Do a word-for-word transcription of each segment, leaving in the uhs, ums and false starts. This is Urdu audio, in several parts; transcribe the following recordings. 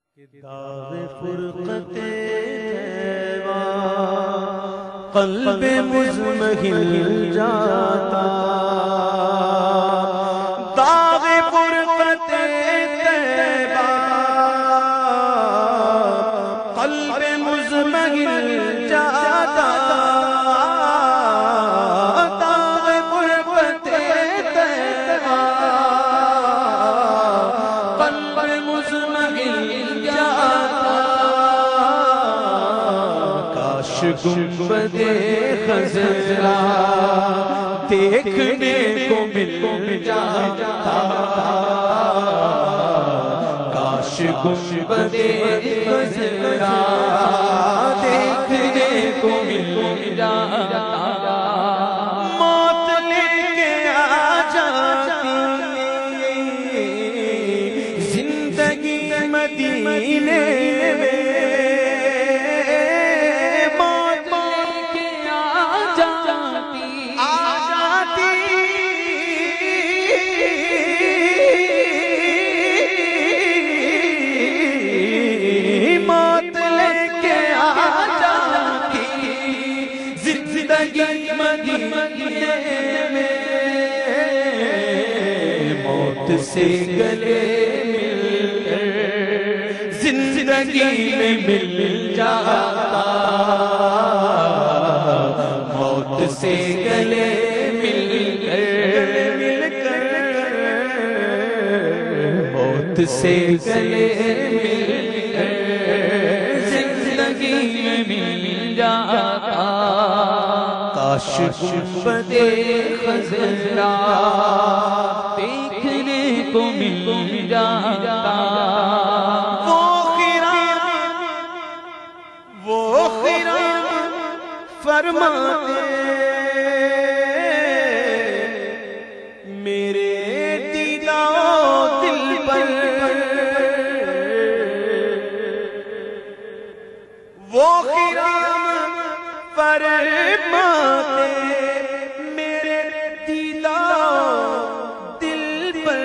داغ فرقت طیبہ قلب مضمحل جاتا، داغ فرقت طیبہ قلب مضمحل جاتا، داغ فرقت طیبہ قلب مضمحل جاتا، کاش گنبد خضرا دیکھنے کو مل جاتا، کاش گنبد خضرا دیکھنے کو مل جاتا، موت لے کے آ جاتی زندگی مدینے میں، موت سے گلے مل کر زندگی میں مل جاتا، موت سے گلے مل کر موت سے گلے مل کر زندگی میں مل جاتا، کاش گنبد خضرا دیکھنے کو مل جاتا، وہ خیرات وہ خیرات فرماتے میرے دیدہ دل پر، وہ خیرات فرماتے میرے دیدہ دل پر،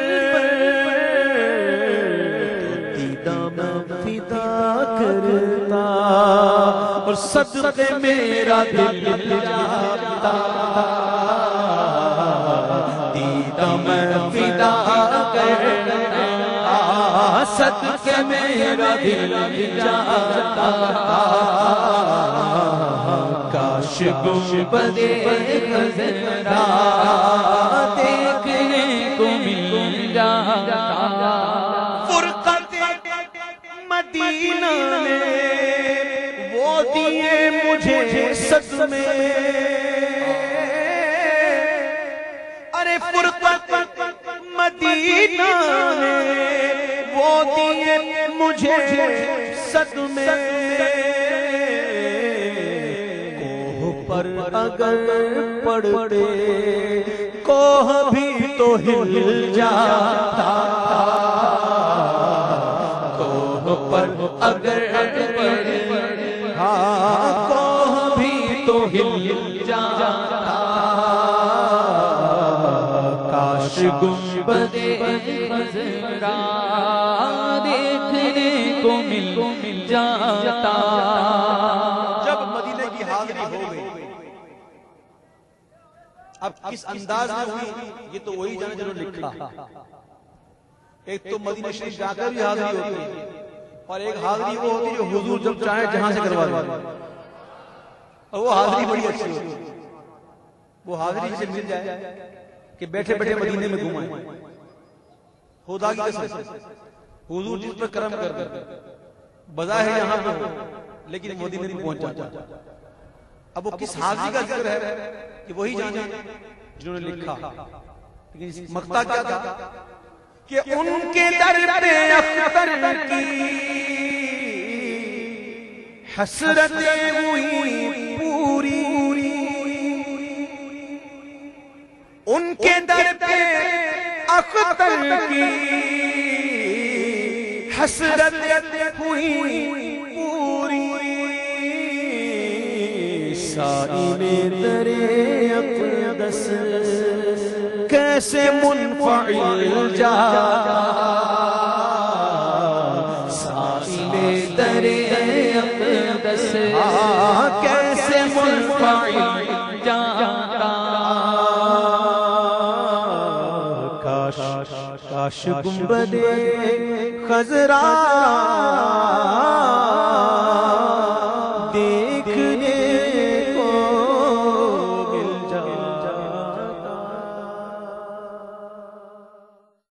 تو دیدہ میں فدا کرتا اور صدقے میرا دل جاتا، دیدہ میں فدا کرتا صدقے میرا دل جاتا، کاش گنبد خضرا دیکھنے کو مل جاتا، فرقت مدینہ نے وہ دیے مجھے صدمے، ارے فرقت مدینہ نے وہ دیے مجھے صدمے، پر اگر پڑتے کوہ بھی تو ہل جاتا، کوہ پر اگر پڑتے ہاں کوہ بھی تو ہل جاتا، کاش گنبد خضرا دیکھنے کو مل جاتا، جب مدینے کی حاضری ہو گئی اب کس انداز میں ہوئی یہ تو وہی جانے جنہوں نے لکھا، ایک تو مدینہ شریف جا کر بھی حاضری ہوتی ہے اور ایک حاضری وہ ہوتی ہے جو حضور جب چاہے جہاں سے کروا دیں، اور وہ حاضری بڑی اچھی ہوتی ہے، وہ حاضری سے مل جائے کہ بیٹھے بیٹھے مدینے میں گھومائیں، خدا کی قسم حضور جس پر کرم کر دے بظاہر یہاں پہ لیکن مدینے میں پہنچ جاتا، اب وہ کس حاضری کا ذکر ہے کہ وہی جانے جنہوں نے لکھا، لیکن مقطع کیا تھا کہ ان کے در پہ اختر کی حسرتیں ہوئی پوری، ان کے در پہ اختر کی حسرتیں ہوئی پوری، سائل در اقدس کیسے منفعل جاتا، سائل اقدس کیسے منفعل جانتا کاش کاش گنبد خضرا